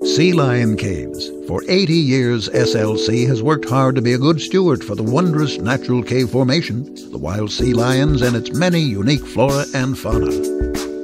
Sealion Caves. For 80 years, SLC has worked hard to be a good steward for the wondrous natural cave formation, the wild sea lions, and its many unique flora and fauna.